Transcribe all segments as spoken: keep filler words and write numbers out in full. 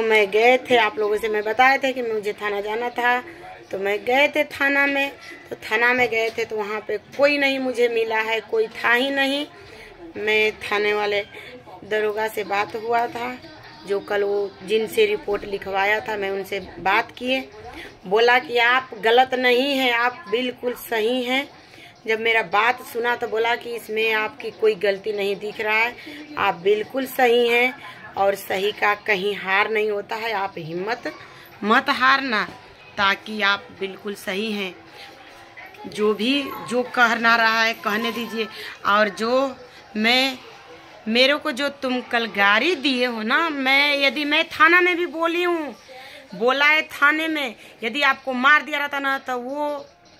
मैं गए थे, आप लोगों से मैं बताया था कि मुझे थाना जाना था, तो मैं गए थे थाना में। तो थाना में गए थे तो वहाँ पे कोई नहीं मुझे मिला है, कोई था ही नहीं। मैं थाने वाले दरोगा से बात हुआ था, जो कल वो जिनसे रिपोर्ट लिखवाया था, मैं उनसे बात किए। बोला कि आप गलत नहीं हैं, आप बिल्कुल सही हैं। जब मेरा बात सुना तो बोला कि इसमें आपकी कोई गलती नहीं दिख रहा है, आप बिल्कुल सही हैं और सही का कहीं हार नहीं होता है। आप हिम्मत मत हारना, ताकि आप बिल्कुल सही हैं। जो भी जो कहना रहा है कहने दीजिए। और जो मैं मेरे को जो तुम कल गाड़ी दिए हो ना, मैं यदि मैं थाना में भी बोली हूँ, बोला है थाने में, यदि आपको मार दिया रहता ना तो वो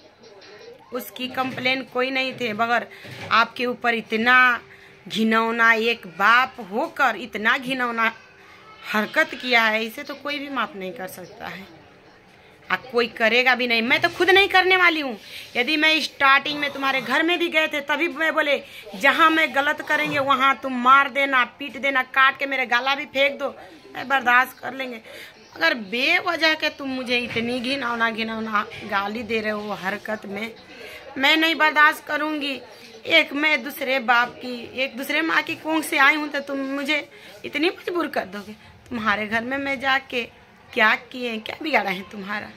उसकी कंप्लेन कोई नहीं थे, मगर आपके ऊपर इतना घिनौना, एक बाप होकर इतना घिनौना हरकत किया है, इसे तो कोई भी माफ नहीं कर सकता है, आ कोई करेगा भी नहीं। मैं तो खुद नहीं करने वाली हूँ। यदि मैं स्टार्टिंग में तुम्हारे घर में भी गए थे तभी मैं बोले जहाँ मैं गलत करेंगे वहाँ तुम मार देना, पीट देना, काट के मेरे गाला भी फेंक दो, मैं बर्दाश्त कर लेंगे। अगर बेवजह के तुम मुझे इतनी घिनौना घिनौना गाली दे रहे हो हरकत में, मैं नहीं बर्दाश्त करूँगी। एक मैं दूसरे बाप की, एक दूसरे माँ की कोख से आई हूँ तो तुम मुझे इतनी मजबूर कर दोगे। तुम्हारे घर में मैं जाके क्या किए, क्या बिगाड़ा है तुम्हारा?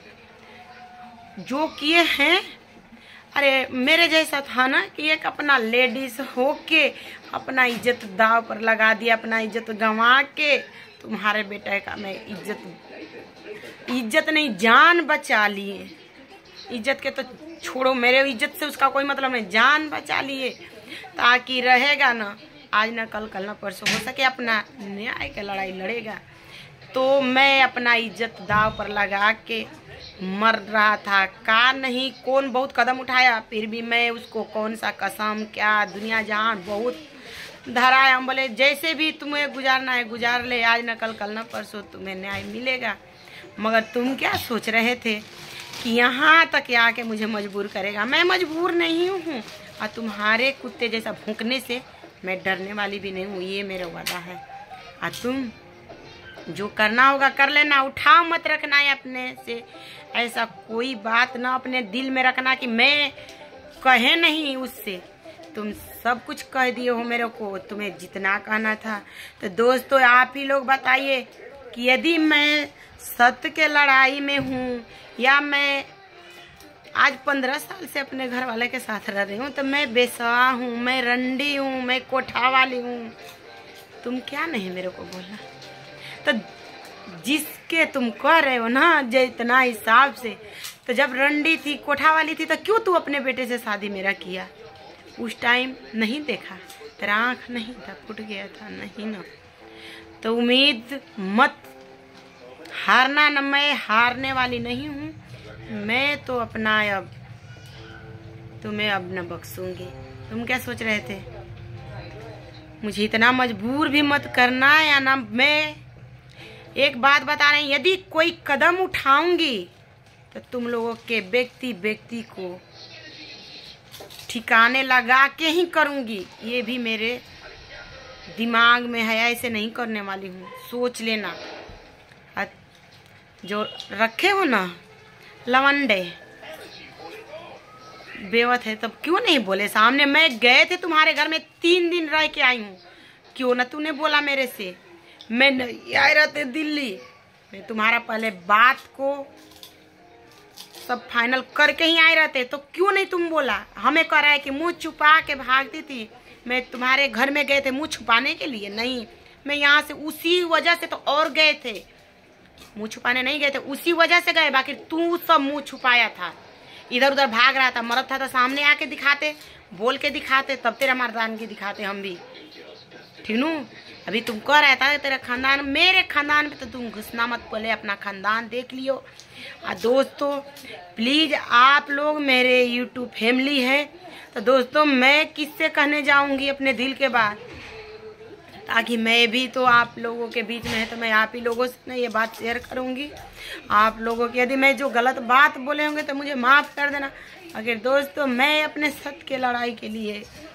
जो किए हैं, अरे मेरे जैसा था ना कि एक अपना लेडीज हो के अपना इज्जत दाव पर लगा दिया, अपना इज्जत गंवा के तुम्हारे बेटे का मैं इज्जत इज्जत नहीं जान बचा लिए। इज्जत के तो छोड़ो, मेरे इज्जत से उसका कोई मतलब नहीं, जान बचा लिए ताकि रहेगा ना आज ना कल, कल ना परसों हो सके अपना न्याय का लड़ाई लड़ेगा। तो मैं अपना इज्जत दाव पर लगा के मर रहा था का नहीं, कौन बहुत कदम उठाया, फिर भी मैं उसको कौन सा कसम क्या दुनिया जहान बहुत धराया। हम बोले जैसे भी तुम्हें गुजारना है गुजार ले, आज न कल, कल न परसों तुम्हें न्याय मिलेगा। मगर तुम क्या सोच रहे थे कि यहाँ तक आके मुझे मजबूर करेगा? मैं मजबूर नहीं हूँ, और तुम्हारे कुत्ते जैसा भौंकने से मैं डरने वाली भी नहीं हूँ, ये मेरा वादा है। और तुम जो करना होगा कर लेना, उठाओ मत रखना है अपने से, ऐसा कोई बात ना अपने दिल में रखना कि मैं कहे नहीं उससे। तुम सब कुछ कह दिए हो मेरे को, तुम्हें जितना कहना था। तो दोस्तों आप ही लोग बताइए कि यदि मैं सत्य के लड़ाई में हूँ या मैं आज पंद्रह साल से अपने घर वाले के साथ रह रही हूँ, तो मैं बेसवा हूँ, मैं रंडी हूँ, मैं कोठा वाली हूँ। तुम क्या नहीं मेरे को बोलना? तो जिसके तुम कह रहे हो ना जितना हिसाब से, तो जब रंडी थी, कोठा वाली थी, तो क्यों तू अपने बेटे से शादी मेरा किया? उस टाइम नहीं देखा, तेरा आँख नहीं था, फूट गया था नहीं ना। तो उम्मीद मत हारना न, मैं हारने वाली नहीं हूँ। मैं तो अपना अब तुम्हें अब न बख्शूंगी। तुम क्या सोच रहे थे? मुझे इतना मजबूर भी मत करना या ना। मैं एक बात बता रही, यदि कोई कदम उठाऊंगी तो तुम लोगों के व्यक्ति व्यक्ति को ठिकाने लगा के ही करूंगी। ये भी मेरे दिमाग में है, ऐसे नहीं करने वाली हूँ, सोच लेना। जो रखे हो ना लवंडे बेवत है, तब क्यों नहीं बोले सामने? मैं गए थे तुम्हारे घर में, तीन दिन रह के आई हूँ, क्यों ना तूने बोला मेरे से? मैं नहीं आए रहते दिल्ली, मैं तुम्हारा पहले बात को सब फाइनल करके ही आए रहते, तो क्यों नहीं तुम बोला? हमें कह रहा है कि मुंह छुपा के भागती थी। मैं तुम्हारे घर में गए थे मुंह छुपाने के लिए? नहीं, मैं यहाँ से उसी वजह से तो और गए थे, मुंह छुपाने नहीं गए थे, उसी वजह से गए। बाकी तू सब मुंह छुपाया था, इधर उधर भाग रहा था। मरद था तो सामने आके दिखाते, बोल के दिखाते, तब तेरा मर्दानगी दिखाते हम भी, ठीक नू? अभी तुम कह रहा था तेरा खानदान, मेरे खानदान में तो तुम घुसना मत, बोले अपना खानदान देख लियो। और दोस्तों प्लीज आप लोग मेरे यूट्यूब फैमिली है, तो दोस्तों मैं किससे कहने जाऊंगी अपने दिल के बात, ताकि मैं भी तो आप लोगों के बीच में है, तो मैं आप ही लोगों से ना ये बात शेयर करूंगी। आप लोगों की यदि मैं जो गलत बात बोले होंगे तो मुझे माफ़ कर देना। अगर दोस्तों मैं अपने सत्य के लड़ाई के लिए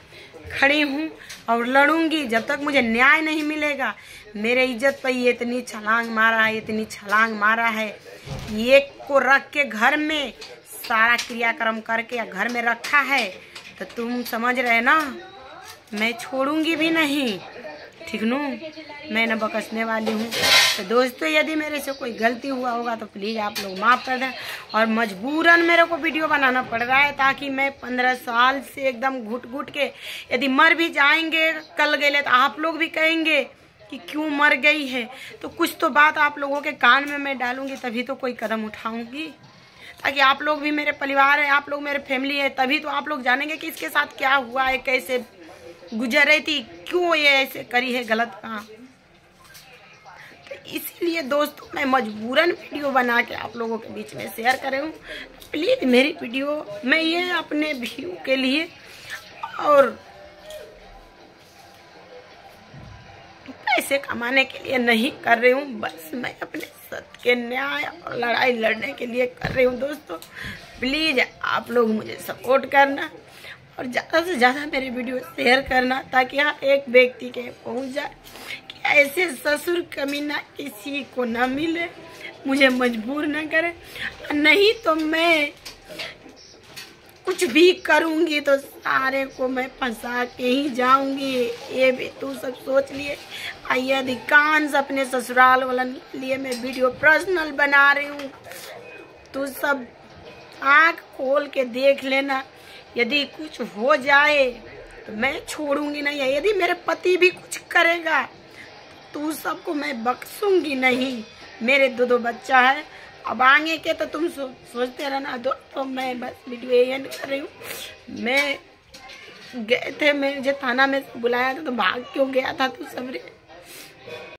खड़ी हूँ और लड़ूंगी जब तक मुझे न्याय नहीं मिलेगा। मेरे इज्जत पर ये इतनी छलांग मारा है, इतनी छलांग मारा है। एक को रख के घर में सारा क्रियाक्रम करके घर में रखा है, तो तुम समझ रहे ना, मैं छोड़ूंगी भी नहीं। ठीक नू, मैं न बकसने वाली हूँ। तो दोस्तों, यदि मेरे से कोई गलती हुआ होगा तो प्लीज़ आप लोग माफ़ कर दें। और मजबूरन मेरे को वीडियो बनाना पड़ रहा है, ताकि मैं पंद्रह साल से एकदम घुट घुट के, यदि मर भी जाएंगे कल गए तो आप लोग भी कहेंगे कि क्यों मर गई है, तो कुछ तो बात आप लोगों के कान में मैं डालूंगी, तभी तो कोई कदम उठाऊंगी, ताकि आप लोग भी मेरे परिवार है, आप लोग मेरे फैमिली है, तभी तो आप लोग जानेंगे कि इसके साथ क्या हुआ है, कैसे गुजर रही थी, क्यों ये ऐसे करी है गलत काम। तो इसीलिए दोस्तों, मैं मजबूरन वीडियो बना के आप लोगों के बीच में शेयर कर रही हूँ। प्लीज मेरी वीडियो मैं ये अपने व्यू के लिए और पैसे कमाने के लिए नहीं कर रही हूँ, बस मैं अपने सत्य के न्याय और लड़ाई लड़ने के लिए कर रही हूँ। दोस्तों, प्लीज आप लोग मुझे सपोर्ट करना और ज़्यादा से ज़्यादा मेरी वीडियो शेयर करना, ताकि यहाँ एक व्यक्ति के पहुँच जाए कि ऐसे ससुर कमीना किसी को न मिले, मुझे मजबूर न करे। नहीं तो मैं कुछ भी करूँगी तो सारे को मैं फंसा के ही जाऊँगी। ये भी तू सब सोच लिए। आइए, अधिकांश अपने ससुराल वालन के लिए मैं वीडियो पर्सनल बना रही हूँ। तू सब आँख खोल के देख लेना। यदि कुछ हो जाए तो मैं छोड़ूंगी नहीं है। यदि मेरे पति भी कुछ करेगा तो सबको मैं बख्शूंगी नहीं। मेरे दो दो बच्चा है, अब आगे के तो तुम सो, सोचते रहना। दोस्तों, मैं बस वीडियो एंड कर रही हूँ। मैं गए थे, मुझे थाना में बुलाया था तो भाग क्यों गया था तू सबरे।